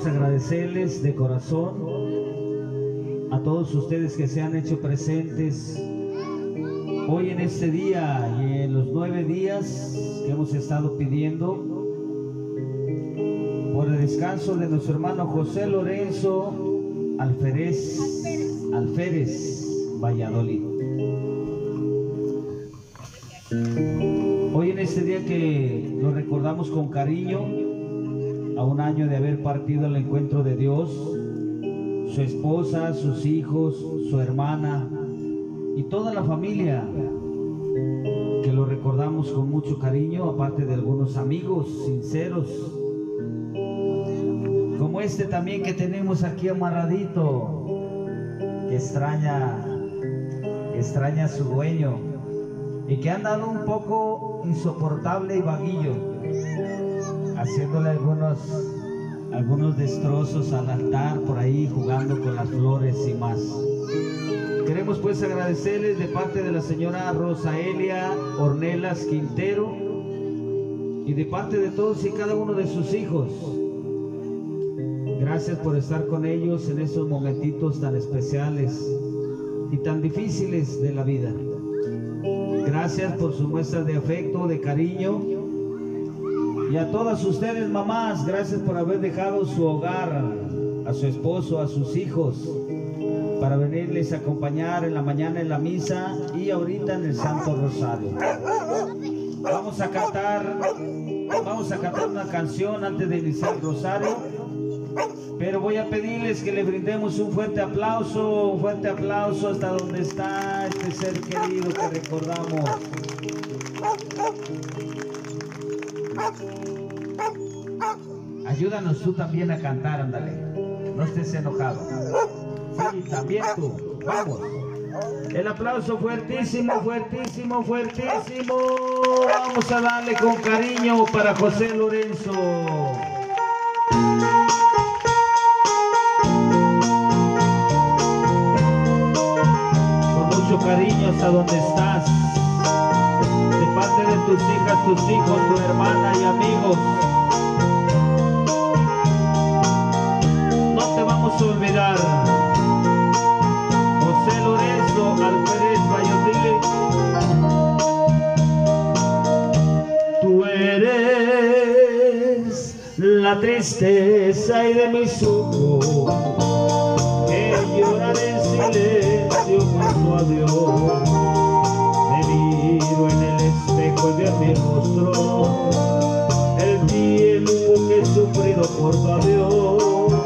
queremos agradecerles de corazón a todos ustedes que se han hecho presentes hoy en este día y en los 9 días que hemos estado pidiendo por el descanso de nuestro hermano José Lorenzo Alférez, Valladolid. Hoy en este día que lo recordamos con cariño, a un año de haber partido al encuentro de Dios, su esposa, sus hijos, su hermana y toda la familia, que lo recordamos con mucho cariño, aparte de algunos amigos sinceros, como este también que tenemos aquí amarradito, que extraña a su dueño y que ha andado un poco insoportable y vaguillo, haciéndole algunos destrozos al altar por ahí, jugando con las flores y más. Queremos pues agradecerles de parte de la señora Rosaelia Ornelas Quintero y de parte de todos y cada uno de sus hijos. Gracias por estar con ellos en estos momentitos tan especiales y tan difíciles de la vida. Gracias por su muestra de afecto, de cariño. Y a todas ustedes, mamás, gracias por haber dejado su hogar, a su esposo, a sus hijos, para venirles a acompañar en la mañana en la misa y ahorita en el Santo Rosario. Vamos a cantar una canción antes de iniciar el Rosario, pero voy a pedirles que le brindemos un fuerte aplauso hasta donde está este ser querido que recordamos. Ayúdanos tú también a cantar, ándale. No estés enojado. Sí, también tú. Vamos. El aplauso fuertísimo. Vamos a darle con cariño para José Lorenzo. Con mucho cariño hasta donde estás. De parte de tus hijas, tus hijos, tu hermana y amigos. No te vamos a olvidar. José Lorenzo Alférez Valladolid. Tú eres la tristeza y de mis ojos, que lloran en silencio junto a Dios. En el espejo y ver mi rostro, el tiempo que he sufrido por tu adiós.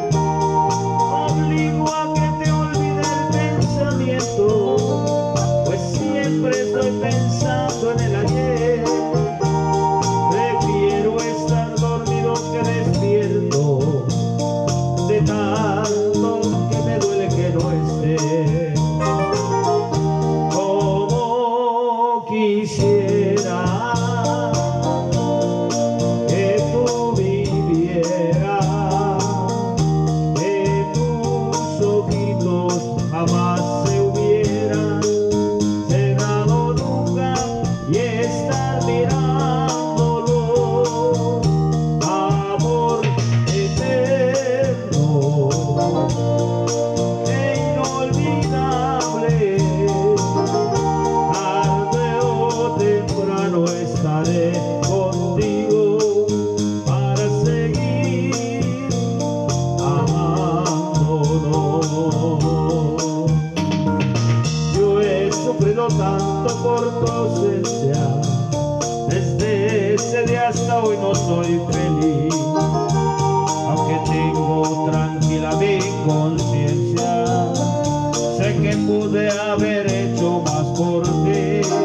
Obligo a que te olvide el pensamiento, pues siempre estoy pensando en el ayer. Prefiero estar dormido que despierto, de tanto que me duele que no esté. Quisiera que tú vivieras, que tus ojitos jamás se hubieran cerrado nunca y estar mirándolo. Amor eterno e inolvidable. Estaré contigo para seguir amándonos. Yo he sufrido tanto por tu ausencia, desde ese día hasta hoy no soy feliz. Aunque tengo tranquila mi conciencia, sé que pude haber hecho más por ti.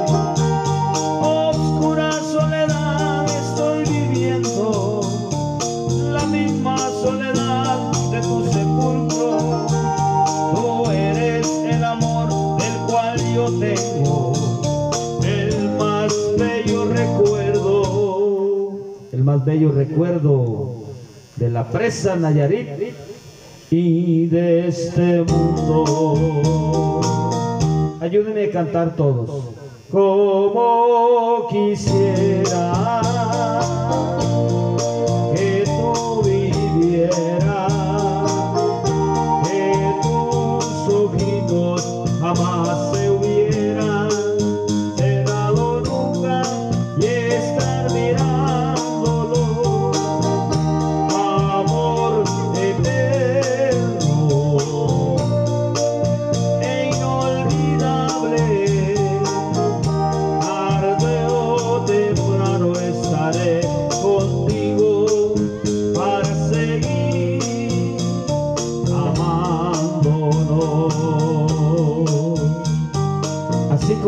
Soledad estoy viviendo, la misma soledad de tu sepulcro. Tú eres el amor del cual yo tengo el más bello recuerdo de la presa Nayarit y de este mundo. Ayúdenme a cantar todos. Como quisiera que tú vivieras,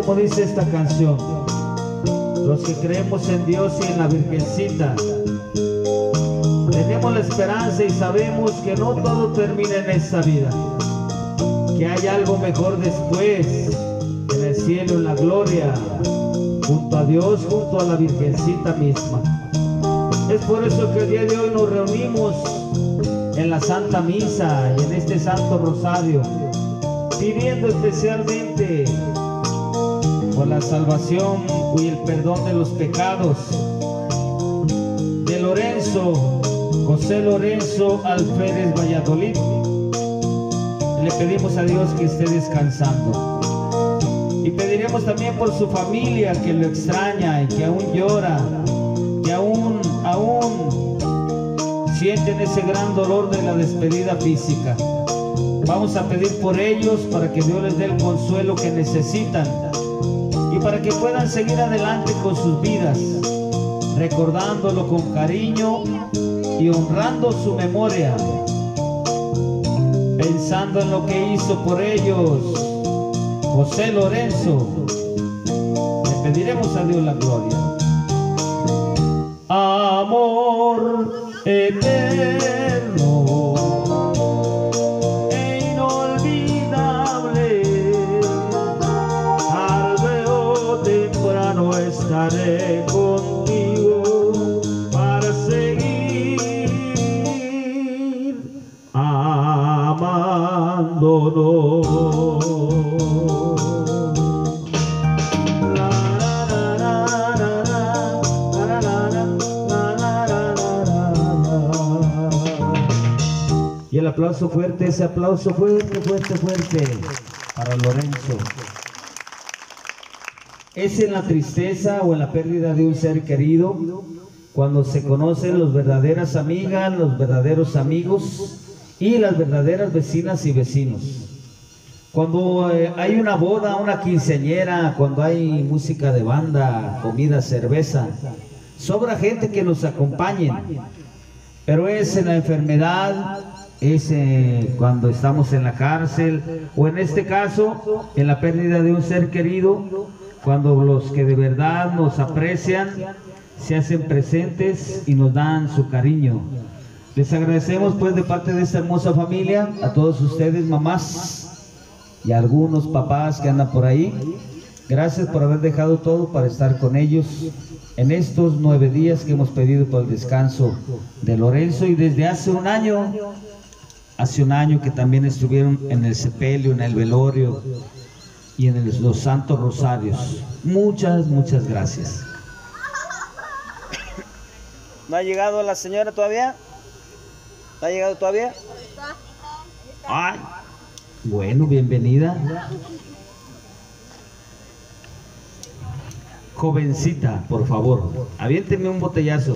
como dice esta canción, los que creemos en Dios y en la Virgencita, tenemos la esperanza y sabemos que no todo termina en esta vida, que hay algo mejor después, en el cielo, en la gloria, junto a Dios, junto a la Virgencita misma. Es por eso que el día de hoy nos reunimos en la Santa Misa y en este Santo Rosario, pidiendo especialmente por la salvación y el perdón de los pecados de Lorenzo, José Lorenzo Alférez Valladolid. Le pedimos a Dios que esté descansando. Y pediremos también por su familia, que lo extraña y que aún llora, que aún sienten ese gran dolor de la despedida física. Vamos a pedir por ellos para que Dios les dé el consuelo que necesitan y para que puedan seguir adelante con sus vidas, recordándolo con cariño y honrando su memoria, pensando en lo que hizo por ellos José Lorenzo. Le pediremos a Dios la gloria. Amor eterno e inolvidable, tarde o temprano estaré contigo para seguir amándonos. Y el aplauso fuerte, ese aplauso fuerte, fuerte, fuerte para Lorenzo. Es en la tristeza o en la pérdida de un ser querido cuando se conocen las verdaderas amigas, los verdaderos amigos y las verdaderas vecinas y vecinos. Cuando hay una boda, una quinceañera, cuando hay música de banda, comida, cerveza, sobra gente que nos acompañe. Pero es en la enfermedad, es cuando estamos en la cárcel, o en este caso, en la pérdida de un ser querido, cuando los que de verdad nos aprecian se hacen presentes y nos dan su cariño. Les agradecemos pues de parte de esta hermosa familia, a todos ustedes, mamás y a algunos papás que andan por ahí. Gracias por haber dejado todo para estar con ellos en estos 9 días que hemos pedido por el descanso de Lorenzo, y desde hace un año que también estuvieron en el sepelio, en el velorio y en los santos rosarios. Muchas, muchas gracias. ¿No ha llegado la señora todavía? ¿No ha llegado todavía? Ay, bueno, bienvenida. Jovencita, por favor, aviénteme un botellazo.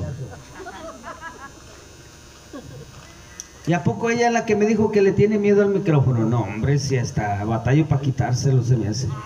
¿Y a poco ella es la que me dijo que le tiene miedo al micrófono? No, hombre, si hasta batallo para quitárselo se me hace.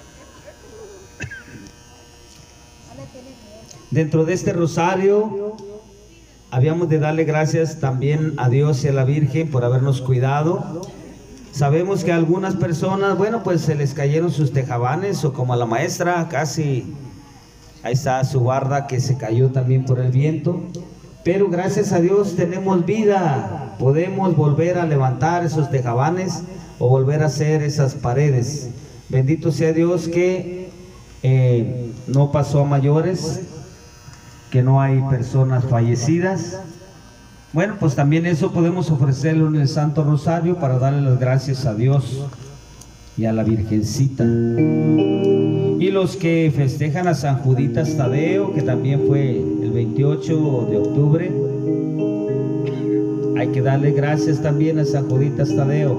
Dentro de este rosario habíamos de darle gracias también a Dios y a la Virgen por habernos cuidado. Sabemos que a algunas personas, bueno, pues se les cayeron sus tejabanes, o como a la maestra, casi, ahí está su barda que se cayó también por el viento. Pero gracias a Dios tenemos vida, podemos volver a levantar esos tejabanes o volver a hacer esas paredes. Bendito sea Dios que no pasó a mayores, que no hay personas fallecidas. Bueno, pues también eso podemos ofrecerlo en el Santo Rosario para darle las gracias a Dios y a la Virgencita. Y los que festejan a San Juditas Tadeo, que también fue el 28 de octubre, hay que darle gracias también a San Juditas Tadeo.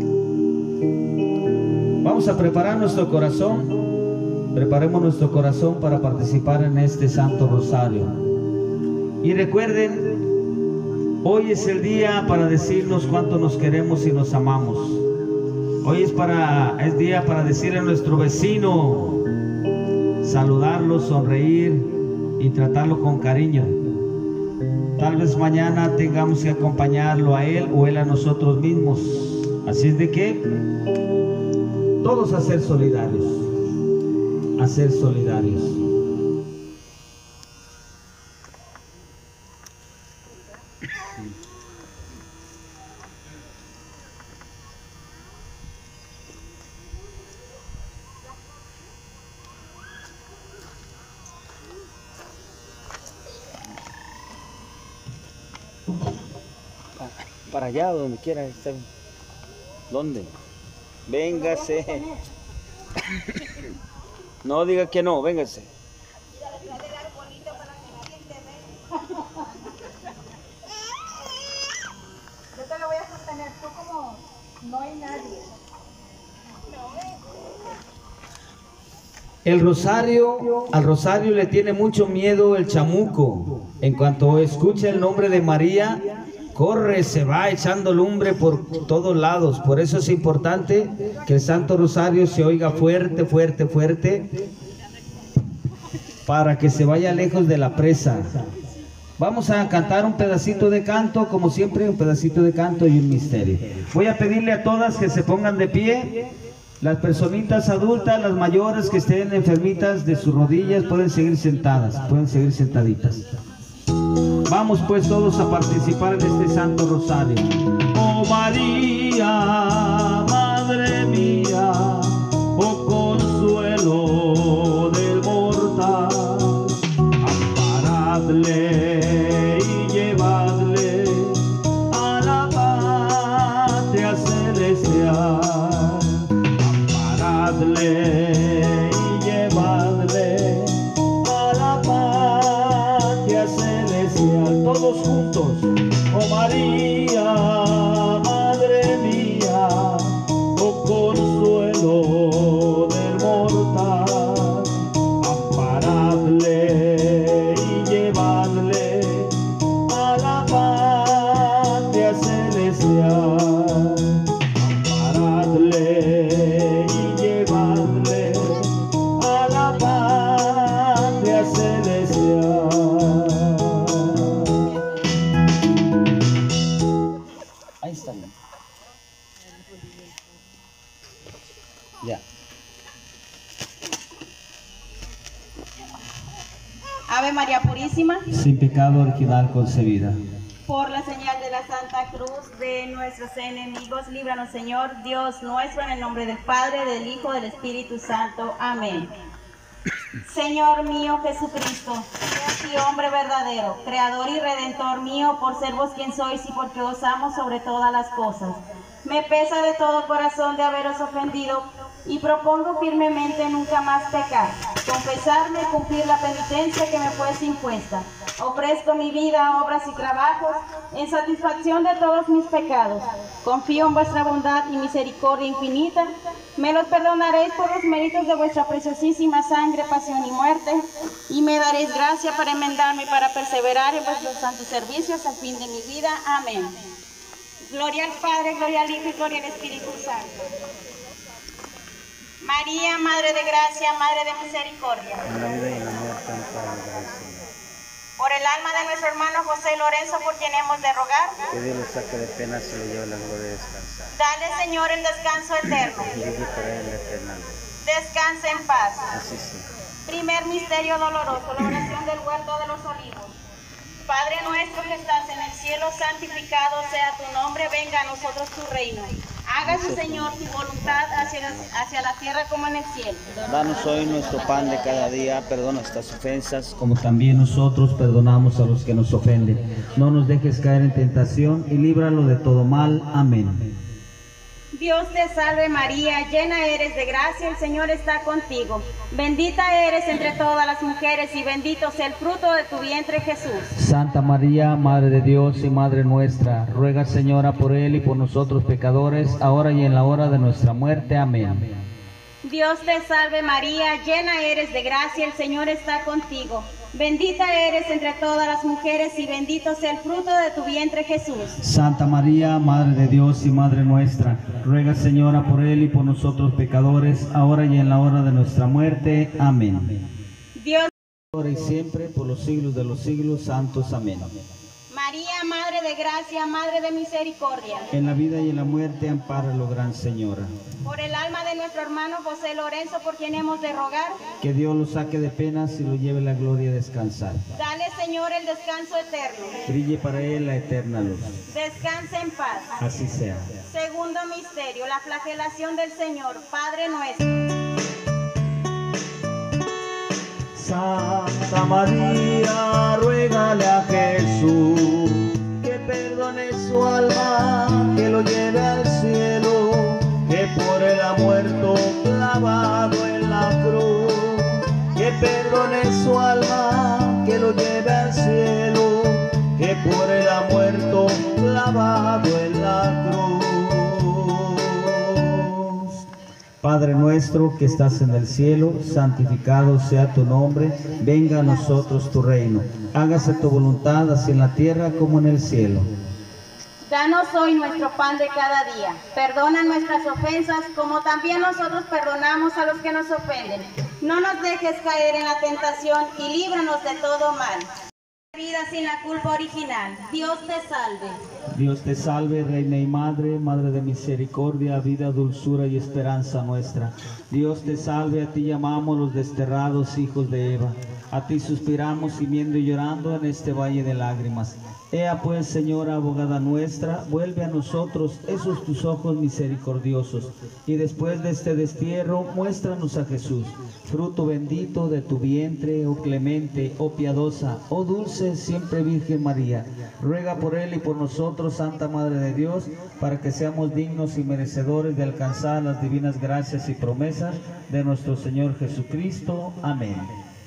Vamos a preparar nuestro corazón, preparemos nuestro corazón para participar en este Santo Rosario. Y recuerden, hoy es el día para decirnos cuánto nos queremos y nos amamos. Hoy es día para decirle a nuestro vecino, saludarlo, sonreír y tratarlo con cariño. Tal vez mañana tengamos que acompañarlo a él o él a nosotros mismos. Así es de que todos a ser solidarios. a ser solidarios. Para allá, donde quiera estar. ¿Dónde? Véngase. No diga que no, véngase. Yo te lo voy a sostener, tú como no hay nadie. Al rosario le tiene mucho miedo el chamuco. En cuanto escucha el nombre de María, corre, se va echando lumbre por todos lados. Por eso es importante que el Santo Rosario se oiga fuerte, fuerte, fuerte, para que se vaya lejos de la presa. Vamos a cantar un pedacito de canto, como siempre, un pedacito de canto y un misterio. Voy a pedirle a todas que se pongan de pie. Las personitas adultas, las mayores que estén enfermitas de sus rodillas, pueden seguir sentadas, pueden seguir sentaditas. Vamos pues todos a participar en este Santo Rosario. Oh María, Madre mía, oh consuelo del mortal, amparadle y llevadle a la patria celestial. Amparadle y llevadle a la patria celestial. Todos juntos. Oh María, Madre mía, oh consuelo del mortal, amparadle y llevadle a la patria celestial. Amparadle y llevadle a la patria celestial. Ahí están. Ya. Ave María Purísima, Sin pecado original concebida. por la señal de la Santa Cruz de nuestros enemigos, líbranos Señor, Dios nuestro, en el nombre del Padre, del Hijo, del Espíritu Santo. Amén. Señor mío Jesucristo, Dios y hombre verdadero, Creador y Redentor mío, por ser vos quien sois y porque os amo sobre todas las cosas. Me pesa de todo corazón de haberos ofendido y propongo firmemente nunca más pecar, confesarme y cumplir la penitencia que me fuese impuesta. Ofrezco mi vida, obras y trabajos en satisfacción de todos mis pecados. Confío en vuestra bondad y misericordia infinita. Me los perdonaréis por los méritos de vuestra preciosísima sangre, pasión y muerte, y me daréis gracia para enmendarme y para perseverar en vuestros santos servicios al fin de mi vida. Amén. Gloria al Padre, gloria al Hijo y gloria al Espíritu Santo. María, Madre de Gracia, Madre de Misericordia. En la vida y en la muerte, ampara gracia. Por el alma de nuestro hermano José Lorenzo, por quien hemos de rogar. Que Dios lo saque de pena, se lo lleve la gloria de descansar. Dale, Señor, el descanso eterno. Y vive para él eternamente. Descanse en paz. Así sea. Primer misterio doloroso, la oración del huerto de los olivos. Padre nuestro que estás en el cielo, santificado sea tu nombre, venga a nosotros tu reino. Hágase, Señor, tu voluntad hacia la tierra como en el cielo. Danos hoy nuestro pan de cada día, perdona nuestras ofensas, Como también nosotros perdonamos a los que nos ofenden. No nos dejes caer en tentación y líbralo de todo mal. Amén. Dios te salve María, llena eres de gracia, el Señor está contigo. Bendita eres entre todas las mujeres y bendito sea el fruto de tu vientre Jesús. Santa María, Madre de Dios y Madre nuestra, ruega, Señora, por él y por nosotros pecadores, ahora y en la hora de nuestra muerte. Amén. Dios te salve María, llena eres de gracia, el Señor está contigo. Bendita eres entre todas las mujeres y bendito sea el fruto de tu vientre Jesús. Santa María, Madre de Dios y Madre nuestra, ruega, Señora, por él y por nosotros pecadores, ahora y en la hora de nuestra muerte. Amén. Dios, Ahora y siempre, por los siglos de los siglos, santos. Amén. María. María, Madre de gracia, Madre de misericordia. En la vida y en la muerte, ampáralo, Gran Señora. Por el alma de nuestro hermano José Lorenzo, por quien hemos de rogar. Que Dios lo saque de penas y lo lleve a la gloria a descansar. Dale, Señor, el descanso eterno. Brille para él la eterna luz. Descanse en paz. Así sea. Segundo misterio, la flagelación del Señor. Padre nuestro. Santa María, ruégale a Jesús que perdone su alma, que lo lleve al cielo, que por él ha muerto clavado en la cruz. Que perdone su alma, que lo lleve al cielo, que por él ha muerto clavado en la cruz. Padre nuestro que estás en el cielo, santificado sea tu nombre, venga a nosotros tu reino. Hágase tu voluntad así en la tierra como en el cielo. Danos hoy nuestro pan de cada día. Perdona nuestras ofensas como también nosotros perdonamos a los que nos ofenden. No nos dejes caer en la tentación y líbranos de todo mal. Vida sin la culpa original. Dios te salve. Dios te salve, Reina y Madre, Madre de misericordia, vida, dulzura y esperanza nuestra. Dios te salve, a ti llamamos los desterrados hijos de Eva. A ti suspiramos gimiendo y llorando en este valle de lágrimas. Ea pues, Señora, abogada nuestra, vuelve a nosotros esos tus ojos misericordiosos, y después de este destierro, muéstranos a Jesús, fruto bendito de tu vientre, oh clemente, oh piadosa, oh dulce, siempre Virgen María. Ruega por él y por nosotros, Santa Madre de Dios, para que seamos dignos y merecedores de alcanzar las divinas gracias y promesas de nuestro Señor Jesucristo. Amén.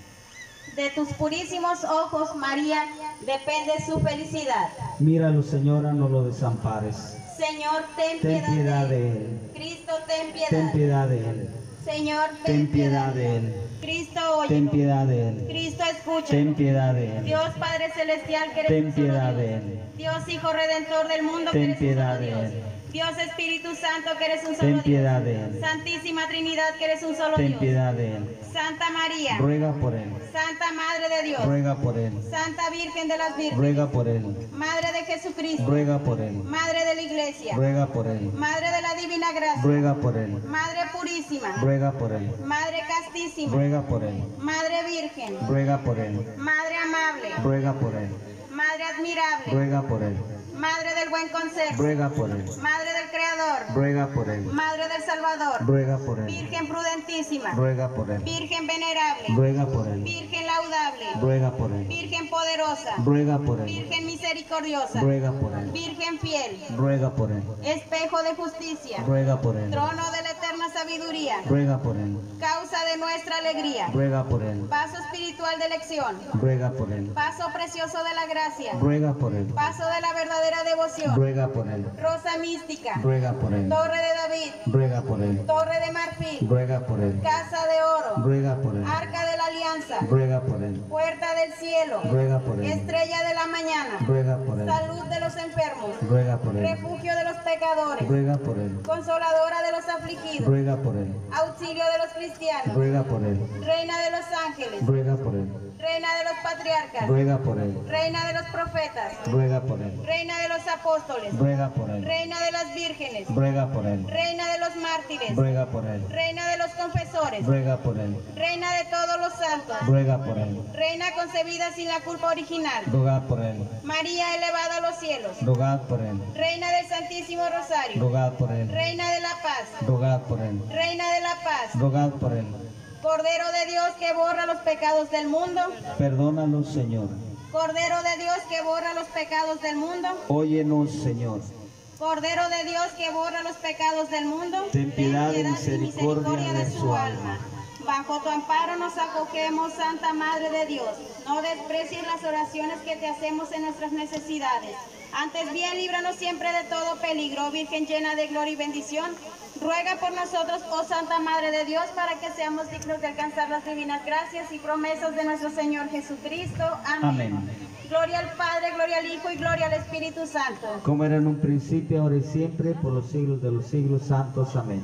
De tus purísimos ojos, María, depende su felicidad. Míralo, Señora, no lo desampares. Señor, ten piedad de él. Cristo, ten piedad. Ten piedad de él. Señor, Ten piedad de él. Cristo, oye. Ten piedad de él. Cristo, escucha. Ten piedad de él. Dios Padre Celestial, que eres Ten un solo piedad Dios. de él. Dios Hijo Redentor del mundo, que Ten eres un piedad solo de Dios. él. Dios Espíritu Santo, que eres un solo Ten Dios. piedad de él. Santísima Trinidad, que eres un solo Ten Dios. piedad de él. Santa María, Ruega por él. Santa Madre de Dios, Ruega por él. Santa Virgen de las Vírgenes, Ruega por él. Madre de Jesucristo, Ruega por él. Madre de la Iglesia, Ruega por él. Madre de la Divina Gracia, Ruega por él. Madre Purísima, Ruega por él. Madre Castísima, Ruega por él. Madre Virgen, Ruega por él. Madre Amable, Ruega por él. Madre Admirable, Ruega por él. Madre del Buen Consejo, Ruega por él. Madre del Creador, Ruega por él. Madre del Salvador, Ruega por él. Virgen prudentísima, Ruega por él. Virgen venerable, Ruega por él. Virgen laudable, Ruega por él. Virgen poderosa, Ruega por él. Virgen misericordiosa, Ruega por él. Virgen fiel, Ruega por él. espejo de justicia, Ruega por él. trono de la eterna sabiduría, Ruega por él. causa de nuestra alegría, Ruega por él. vaso espiritual de elección, Ruega por él. vaso precioso de la gracia, Ruega por él. vaso de la verdadera devoción, Ruega por él. rosa mística, Ruega por él. torre de David, Ruega por él. torre de marfil, Ruega por él. casa de oro, Ruega por él. arca de la alianza, Ruega por él. puerta del cielo, Ruega por él. estrella de la mañana, Ruega por él. salud de los enfermos, Ruega por él. refugio de los pecadores, Ruega por él. consoladora de los afligidos, Ruega por él. auxilio de los cristianos, Ruega por él. reina de los ángeles, Ruega por él. reina de los patriarcas, Ruega por él. reina de los profetas, Ruega por él. reina de los apóstoles, Ruega por él. reina de las vírgenes, Ruega por él. reina de los mártires, Ruega por él. reina de los confesores, Ruega por él. reina de todos los santos, Ruega por él. reina concebida sin la culpa original, Rogad por él. María elevada a los cielos, Rogad por él. reina del Santísimo Rosario, Rogad por él. reina de la paz, Rogad por él. reina de la paz, Rogad por él. Cordero de Dios que borra los pecados del mundo, Perdónanos, Señor. Cordero de Dios que borra los pecados del mundo, Óyenos, Señor. Cordero de Dios que borra los pecados del mundo, Ten piedad y misericordia de su alma. Bajo tu amparo nos acogemos, Santa Madre de Dios. No desprecies las oraciones que te hacemos en nuestras necesidades. Antes bien, líbranos siempre de todo peligro, Virgen llena de gloria y bendición. Ruega por nosotros, oh Santa Madre de Dios, para que seamos dignos de alcanzar las divinas gracias y promesas de nuestro Señor Jesucristo. Amén. Amén. Gloria al Padre, gloria al Hijo y gloria al Espíritu Santo. Como era en un principio, ahora y siempre, por los siglos de los siglos santos. Amén.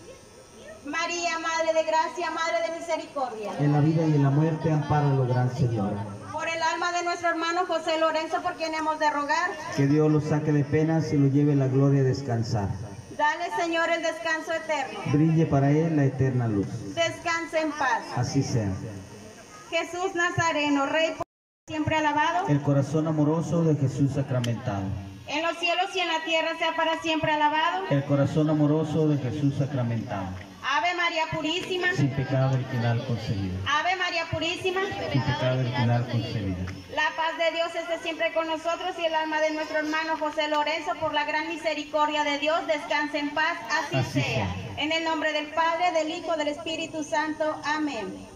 María, Madre de gracia, Madre de misericordia. En la vida y en la muerte, ampáralo, Gran Señora. Por el alma alma de nuestro hermano José Lorenzo, por quien hemos de rogar. Que Dios lo saque de penas y lo lleve a la gloria a descansar. Dale, Señor, el descanso eterno. Brille para él la eterna luz. Descanse en paz. Así sea. Jesús Nazareno, Rey por siempre alabado. El corazón amoroso de Jesús sacramentado. En los cielos y en la tierra sea para siempre alabado. El corazón amoroso de Jesús sacramentado. Ave María Purísima. Sin pecado original concebido. Ave María Purísima. Sin pecado original concebido. La paz de Dios esté siempre con nosotros y el alma de nuestro hermano José Lorenzo, por la gran misericordia de Dios, descanse en paz. Así sea. En el nombre del Padre, del Hijo, del Espíritu Santo. Amén.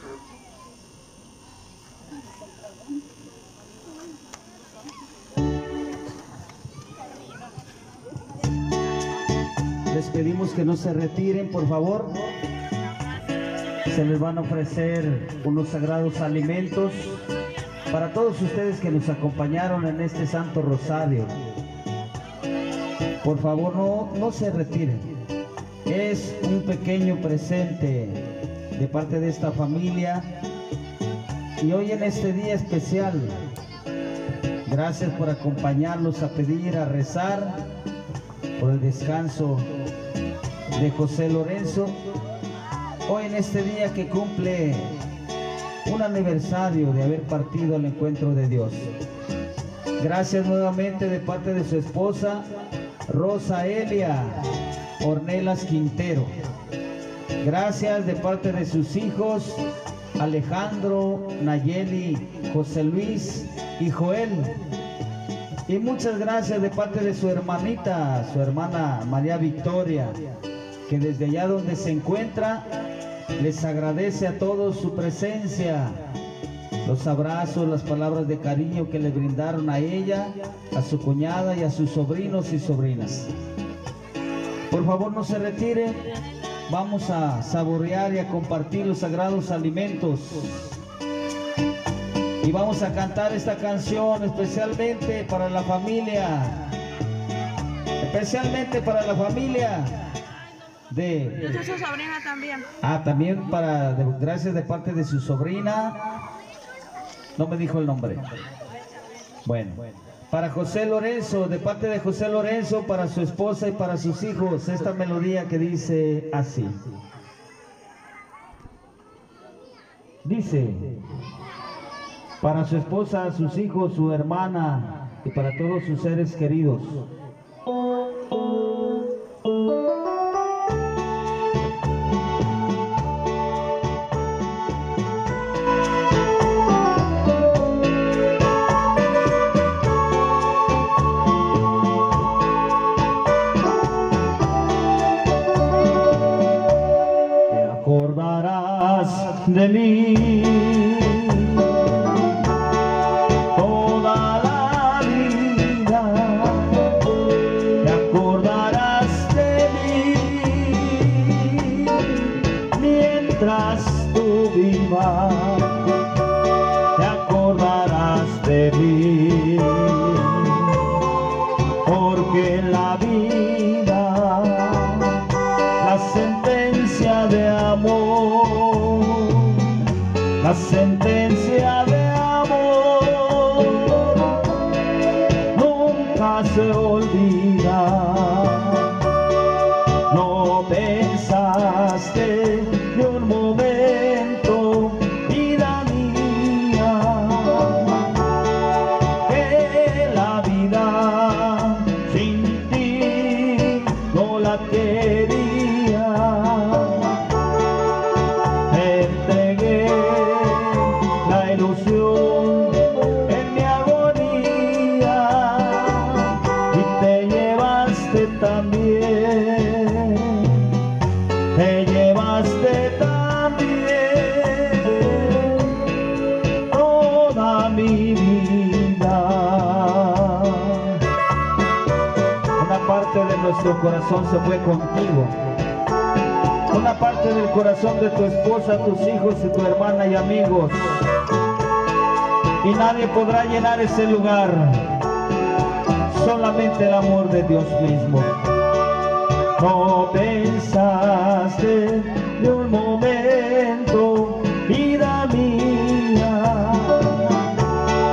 Les pedimos que no se retiren, por favor. Se les van a ofrecer unos sagrados alimentos para todos ustedes que nos acompañaron en este Santo Rosario. Por favor, no se retiren. Es un pequeño presente de parte de esta familia. Y hoy en este día especial, gracias por acompañarnos a pedir, a rezar por el descanso de José Lorenzo. Hoy en este día que cumple un aniversario de haber partido al encuentro de Dios. Gracias nuevamente de parte de su esposa Rosa Elia Ornelas Quintero. Gracias de parte de sus hijos Alejandro, Nayeli, José Luis y Joel. Y muchas gracias de parte de su hermanita, su hermana María Victoria, que desde allá donde se encuentra les agradece a todos su presencia, los abrazos, las palabras de cariño que le brindaron a ella, a su cuñada y a sus sobrinos y sobrinas. Por favor, no se retire, vamos a saborear y a compartir los sagrados alimentos. Y vamos a cantar esta canción especialmente para la familia. Especialmente para la familia de... Yo soy su sobrina también. También gracias de parte de su sobrina. No me dijo el nombre. Bueno, para José Lorenzo, de parte de José Lorenzo, para su esposa y para sus hijos, esta melodía que dice así. Dice... Para su esposa, sus hijos, su hermana y para todos sus seres queridos. Te acordarás de mí tú viva, te acordarás de mí, porque en la vida la sentencia de amor, la sentencia de amor nunca se olvida. No pensaste de un momento, vida mía, que la vida sin ti no la quería. Te entregué la ilusión en mi agonía y te llevaste también. Te llevaste también toda mi vida. Una parte de nuestro corazón se fue contigo. Una parte del corazón de tu esposa, tus hijos y tu hermana y amigos. Y nadie podrá llenar ese lugar. Solamente el amor de Dios mismo. No pensaste de un momento, vida mía,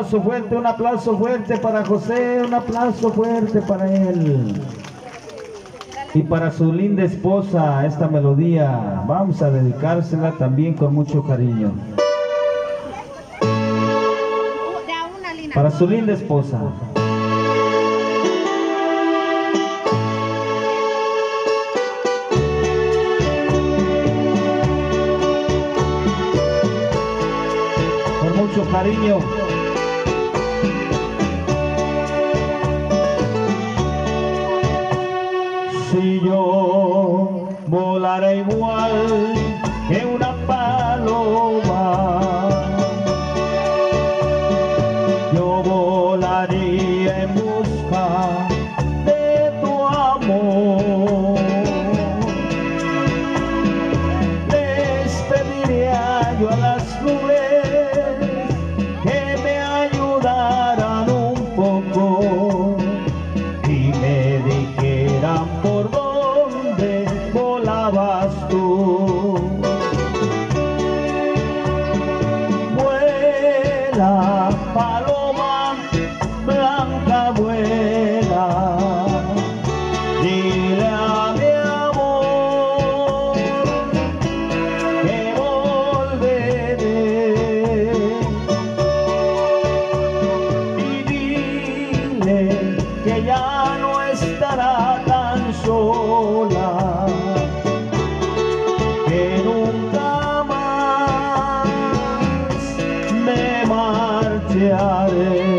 aplauso fuerte para José, un aplauso fuerte para él. Y para su linda esposa, esta melodía, vamos a dedicársela también con mucho cariño. Para su linda esposa. Con mucho cariño. Si yo volara igual que una paloma, yo volaría en busca de tu amor. Les pediría yo a las nubes que me ayudaran un poco y me dijeran por dónde volabas tú. Vuela, paloma blanca, vuela, dile a mi amor que volveré, y dile que ya no estará tan sola, que nunca más me marcharé.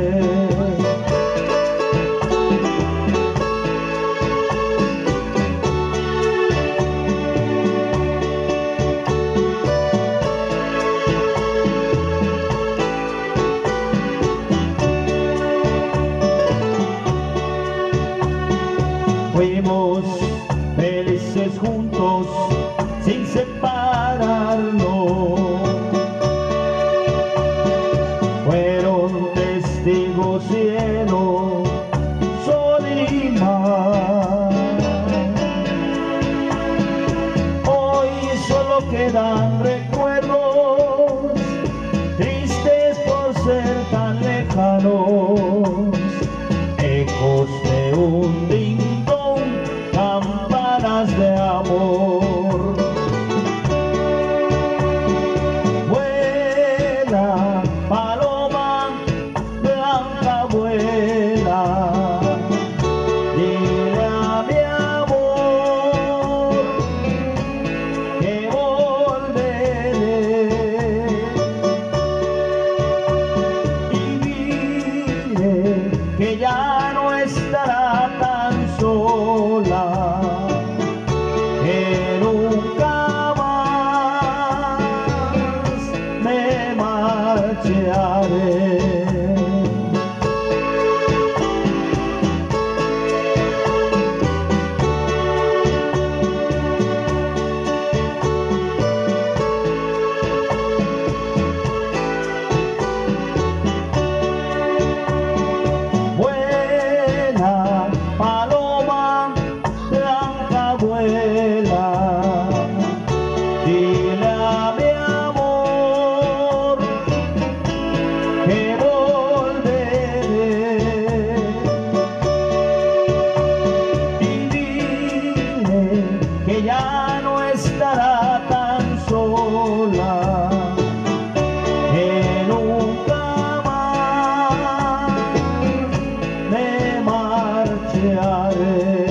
Fuimos felices juntos sin separarnos, fueron testigos cielo, sol y mar. Hoy solo quedan recuerdos tristes por ser tan lejanos, ecos de un ding-dong, campanas de amor. Vuela, paloma blanca, vuela, dile a mi amor que volveré, y dile que ya no estará tan sola, que nunca más me marcharé. Vuela, paloma blanca, vuela, dile a mi amor que volveré, y dile que ya no estará tan sola, que nunca más me marcharé.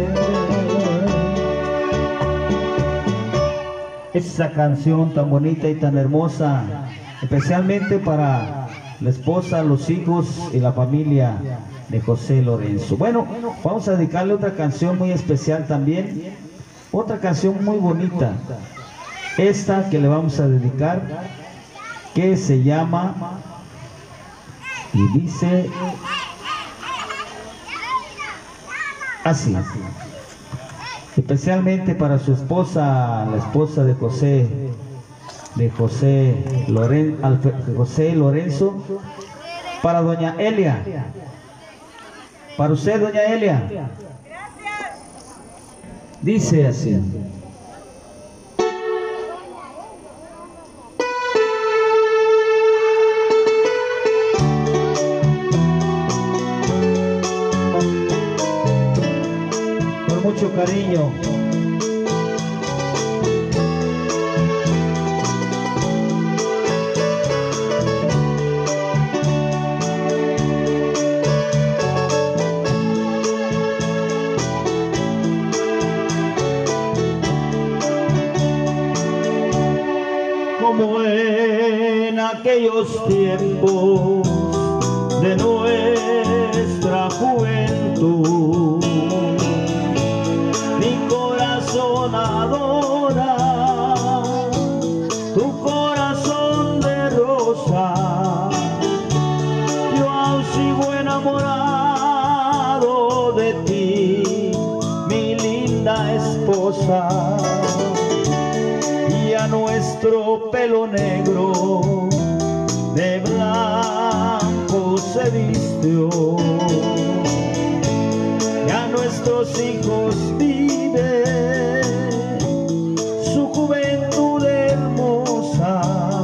Esa canción tan bonita y tan hermosa, especialmente para la esposa, los hijos y la familia de José Lorenzo. Bueno, vamos a dedicarle otra canción muy especial también, otra canción muy bonita, esta que le vamos a dedicar, que se llama y dice así, especialmente para su esposa, la esposa de José Lorenzo, para doña Elia, para usted, doña Elia. Dice así. mucho cariño. Como en aquellos tiempos de nuestra juventud, mi corazón adora tu corazón de rosa. Yo aún sigo enamorado de ti, mi linda esposa. Y a nuestro pelo negro de blanco se vistió, y a nuestros hijos vive su juventud hermosa.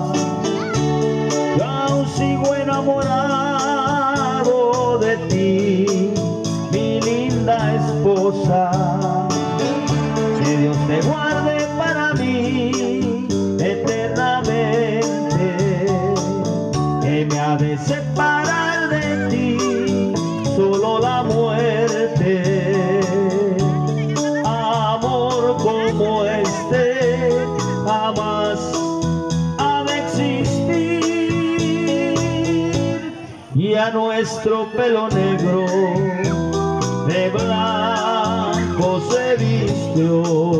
Yo aún sigo enamorado de ti, mi linda esposa. Que Dios te guarde para mí eternamente, que me ha de separar de ti solo la muerte. Amor como este jamás ha de existir, y a nuestro pelo negro de blanco se vistió,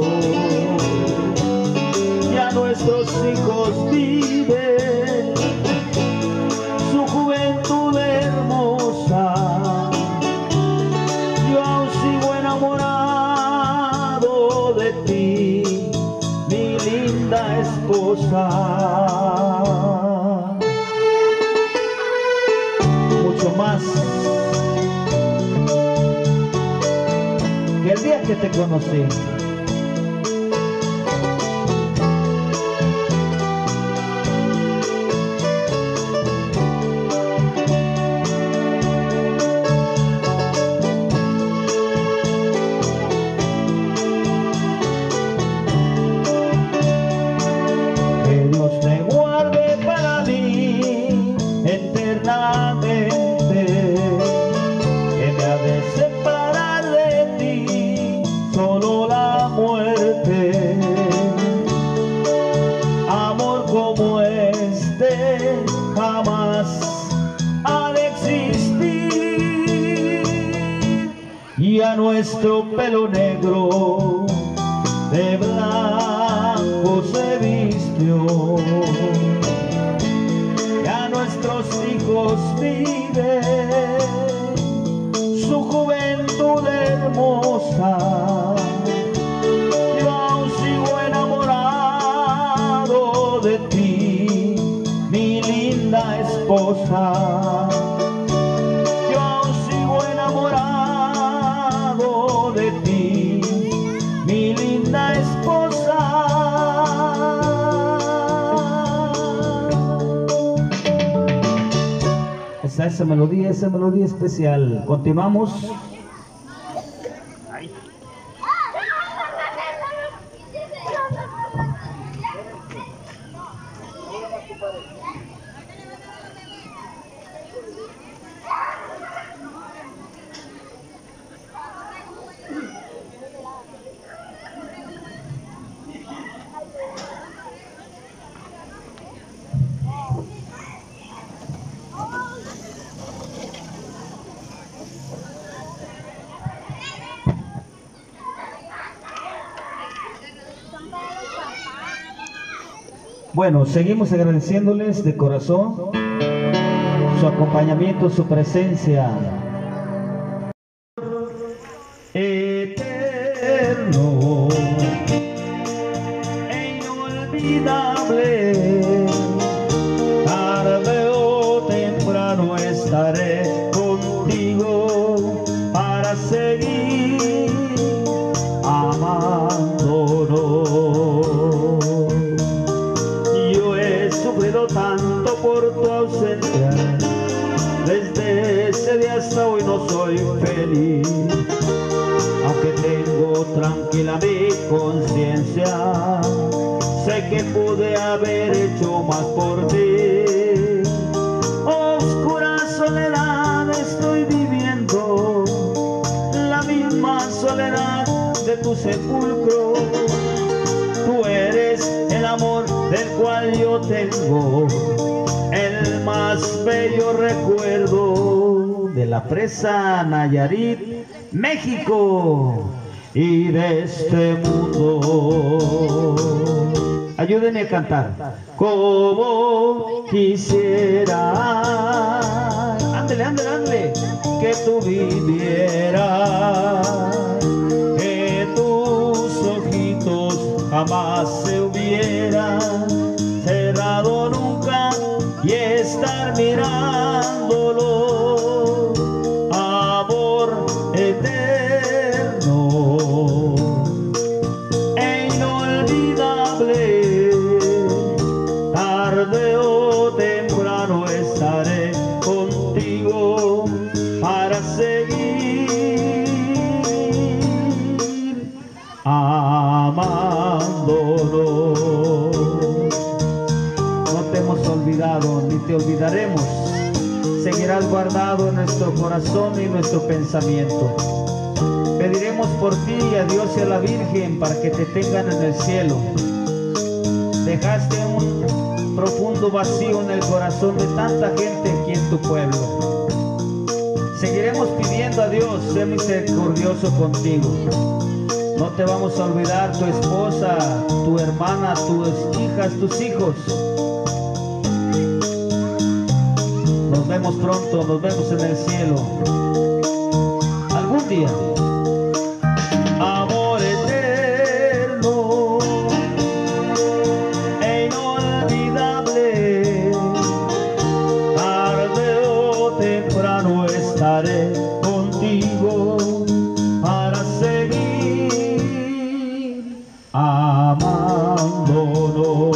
y a nuestros hijos vive su juventud hermosa. Yo aún sigo enamorado de ti, mi linda esposa. Mucho más que el día que te conocí. Que Dios te guarde para mí eternamente, que me ha de separar de ti solo la muerte. Amor como este jamás ha de existir, y a nuestro pelo negro de blanco se vistió, y a nuestros hijos vive su juventud hermosa. Yo aún sigo enamorado de ti, mi linda esposa. Yo aún sigo enamorado de ti, mi linda esposa. Esa melodía especial. Continuamos. Bueno, seguimos agradeciéndoles de corazón su acompañamiento, su presencia. Eterno e inolvidable, tarde o temprano estaré contigo para seguir amándonos. Yo he sufrido tanto por tu ausencia, desde ese día hasta hoy no soy feliz. Aunque tengo tranquila mi conciencia, sé que pude haber hecho más por ti. Oscura soledad estoy viviendo, la misma soledad de tu sepulcro. Tú eres el amor del cual yo tengo el más bello recuerdo de la Presa, Nayarit, México y de este mundo. Ayúdenme a cantar. Como quisiera, ándale, ándale, ándale, que tú vivieras, que tus ojitos jamás se hubieran cerrado nunca y estar mirándolo. Amor eterno e inolvidable, tarde o temprano estaré contigo para seguir amándonos. No te hemos olvidado ni te olvidaremos. Seguirás guardado en nuestro corazón y nuestro pensamiento. Pediremos por ti a Dios y a la Virgen para que te tengan en el cielo. Dejaste un profundo vacío en el corazón de tanta gente aquí en tu pueblo. Seguiremos pidiendo a Dios, sé misericordioso contigo. No te vamos a olvidar, tu esposa, tu hermana, tus hijas, tus hijos. Nos vemos pronto, nos vemos en el cielo. Algún día. Amor eterno e inolvidable, tarde o temprano estaré contigo para seguir amándonos.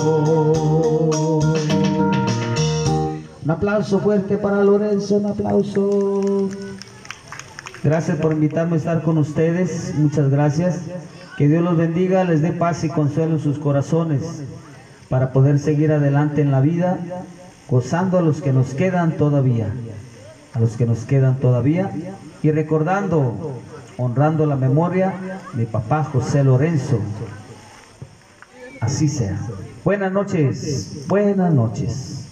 Un aplauso fuerte para Lorenzo, un aplauso. Gracias por invitarme a estar con ustedes, muchas gracias. Que Dios los bendiga, les dé paz y consuelo en sus corazones para poder seguir adelante en la vida, gozando a los que nos quedan todavía, y recordando, honrando la memoria de papá José Lorenzo. Así sea. Buenas noches, buenas noches.